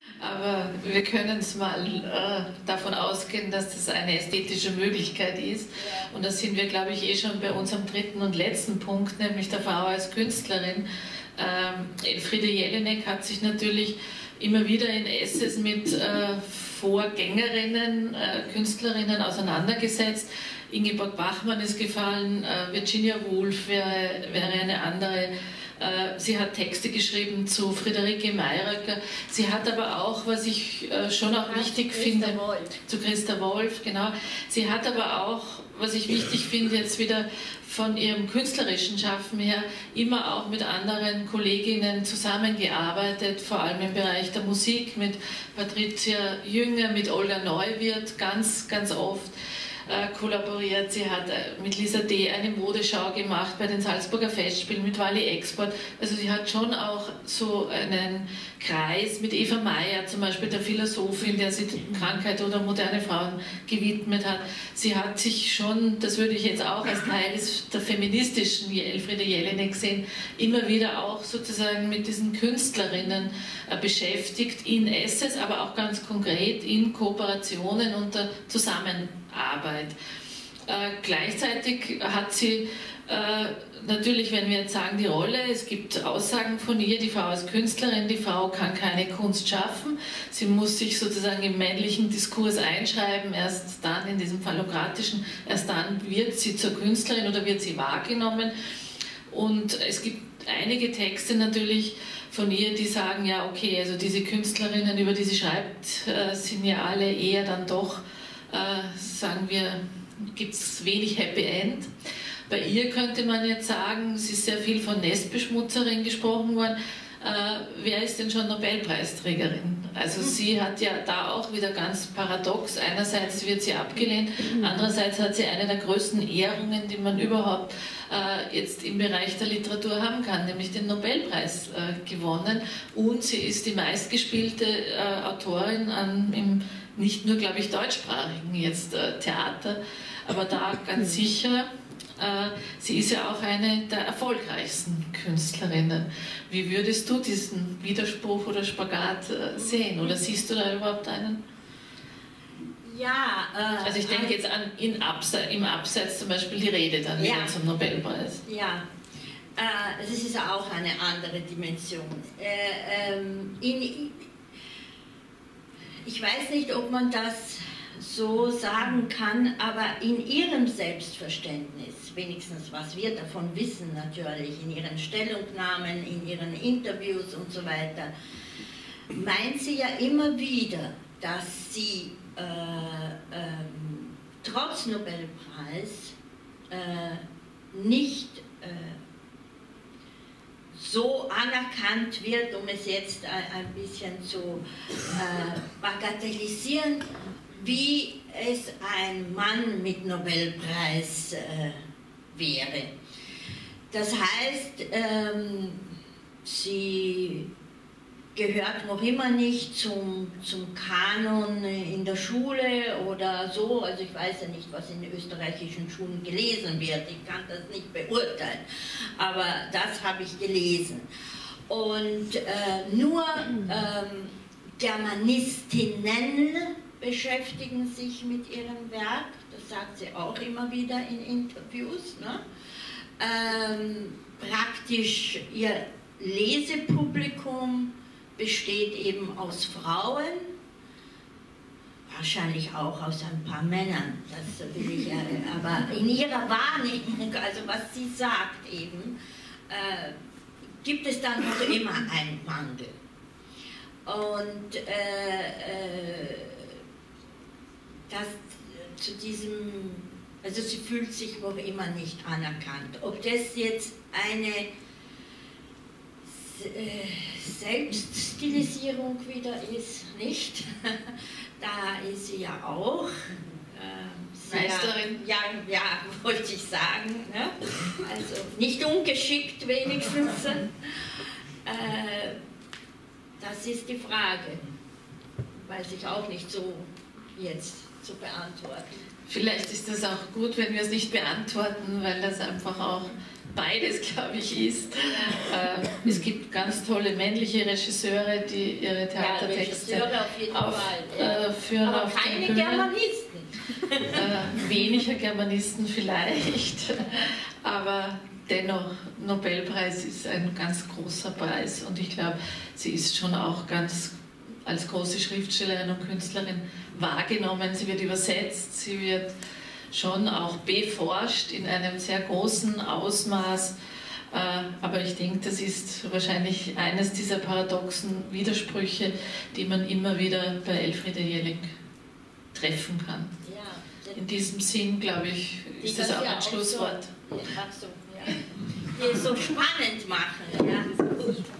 Aber wir können es mal davon ausgehen, dass das eine ästhetische Möglichkeit ist. Und da sind wir, glaube ich, eh schon bei unserem dritten und letzten Punkt, nämlich der Frau als Künstlerin. Elfriede Jelinek hat sich natürlich immer wieder in Essays mit Vorgängerinnen, Künstlerinnen auseinandergesetzt. Ingeborg Bachmann ist gefallen, Virginia Woolf wäre eine andere. Sie hat Texte geschrieben zu Friederike Mayröcker. Sie hat aber auch, was ich schon auch wichtig finde, zu Christa Wolf, genau. Sie hat aber auch, was ich wichtig finde, jetzt wieder von ihrem künstlerischen Schaffen her, immer auch mit anderen Kolleginnen zusammengearbeitet, vor allem im Bereich der Musik, mit Patricia Jünger, mit Olga Neuwirth, ganz, ganz oft kollaboriert. Sie hat mit Lisa D. eine Modeschau gemacht bei den Salzburger Festspielen mit Wally Export. Also sie hat schon auch so einen Kreis mit Eva Meyer, zum Beispiel der Philosophin, der sich Krankheit oder moderne Frauen gewidmet hat. Sie hat sich schon, das würde ich jetzt auch als Teil der feministischen Elfriede Jelinek sehen, immer wieder auch sozusagen mit diesen Künstlerinnen beschäftigt, in Essays, aber auch ganz konkret in Kooperationen und der Zusammenarbeit. Gleichzeitig hat sie natürlich, wenn wir jetzt sagen, die Rolle, es gibt Aussagen von ihr, die Frau als Künstlerin, die Frau kann keine Kunst schaffen, sie muss sich sozusagen im männlichen Diskurs einschreiben, erst dann, in diesem phallokratischen, erst dann wird sie zur Künstlerin oder wird sie wahrgenommen. Und es gibt einige Texte natürlich von ihr, die sagen, ja okay, also diese Künstlerinnen, über die sie schreibt, sind ja alle eher dann doch, sagen wir, gibt es wenig Happy End. Bei ihr könnte man jetzt sagen, es ist sehr viel von Nestbeschmutzerin gesprochen worden. Wer ist denn schon Nobelpreisträgerin? Also sie hat ja da auch wieder ganz paradox. Einerseits wird sie abgelehnt, andererseits hat sie eine der größten Ehrungen, die man überhaupt jetzt im Bereich der Literatur haben kann, nämlich den Nobelpreis gewonnen. Und sie ist die meistgespielte Autorin im nicht nur, glaube ich, deutschsprachigen jetzt Theater, aber da ganz sicher. Sie ist ja auch eine der erfolgreichsten Künstlerinnen. Wie würdest du diesen Widerspruch oder Spagat sehen? Oder siehst du da überhaupt einen? Ja, also ich denke jetzt an im Abseits zum Beispiel die Rede dann wieder zum Nobelpreis. Ja, das ist ja auch eine andere Dimension. Ich weiß nicht, ob man das so sagen kann, aber in ihrem Selbstverständnis, wenigstens was wir davon wissen natürlich, in ihren Stellungnahmen, in ihren Interviews und so weiter, meint sie ja immer wieder, dass sie trotz Nobelpreis nicht so anerkannt wird, um es jetzt ein bisschen zu bagatellisieren, wie es ein Mann mit Nobelpreis wäre. Das heißt, sie gehört noch immer nicht zum Kanon in der Schule oder so. Also ich weiß ja nicht, was in österreichischen Schulen gelesen wird. Ich kann das nicht beurteilen. Aber das habe ich gelesen. Und nur Germanistinnen beschäftigen sich mit ihrem Werk. Das sagt sie auch immer wieder in Interviews. Ne? Praktisch ihr Lesepublikum besteht eben aus Frauen, wahrscheinlich auch aus ein paar Männern, das will ich ja, aber in ihrer Wahrnehmung, also was sie sagt eben, gibt es dann noch immer einen Wandel. Und das zu diesem, also sie fühlt sich noch immer nicht anerkannt. Ob das jetzt eine Selbststilisierung wieder ist, nicht? Da ist sie ja auch Meisterin. Ja, wollte ich sagen. Ne? Also nicht ungeschickt wenigstens. Das ist die Frage. Weiß ich auch nicht so jetzt zu beantworten. Vielleicht ist das auch gut, wenn wir es nicht beantworten, weil das einfach auch beides, glaube ich, ist. Es gibt ganz tolle männliche Regisseure, die ihre Theatertexte aufführen. Aber auf keine den Bühnen. Germanisten. Weniger Germanisten vielleicht, aber dennoch, Nobelpreis ist ein ganz großer Preis und ich glaube, sie ist schon auch ganz als große Schriftstellerin und Künstlerin wahrgenommen. Sie wird übersetzt, sie wird schon auch beforscht in einem sehr großen Ausmaß. Aber ich denke, das ist wahrscheinlich eines dieser paradoxen Widersprüche, die man immer wieder bei Elfriede Jelling treffen kann. In diesem Sinn, glaube ich, ist das auch ein Schlusswort. Die es so spannend machen. Ja.